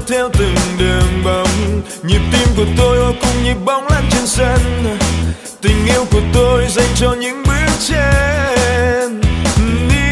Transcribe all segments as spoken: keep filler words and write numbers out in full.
theo từng đường bóng. Nhịp tim của tôi hòa cùng nhịp bóng lăn trên sân. Tình yêu của tôi dành cho những bước chân đi.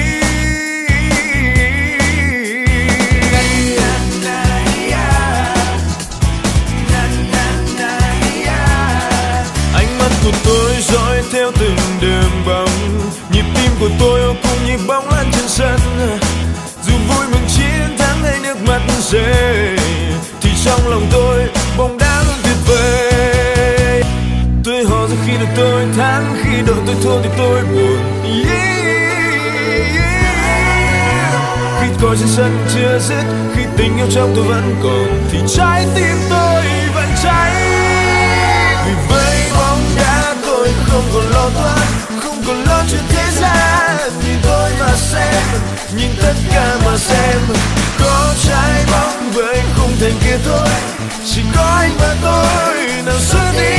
Ánh mắt của tôi dõi theo từng đường bóng. Nhịp tim của tôi hòa cùng nhịp bóng lăn trên sân. Dù vui mừng chiến thắng hay nước mắt rơi, thì trong lòng tôi bóng đá luôn tuyệt vời. Tôi hò ra khi đội tôi thắng, khi đội tôi thua thì tôi buồn. Yeah, yeah. Khi còi trên sân chưa dứt, khi tình yêu trong tôi vẫn còn, thì trái tim tôi vẫn cháy. Vì với bóng đá tôi không còn lo toan, không còn lo chuyện thế gian. Nhìn tôi mà xem, nhìn tất cả mà xem. Có trái bóng với khung thành kia thôi, chỉ có anh và tôi nào xuất đi.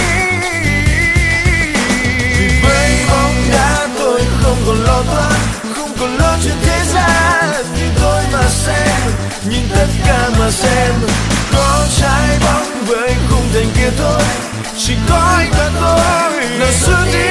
Vì với bóng đá tôi không còn lo toan, không còn lo chuyện thế gian. Nhìn tôi mà xem, nhìn tất cả mà xem. Có trái bóng với khung thành kia thôi, chỉ có anh và tôi nào xuất đi.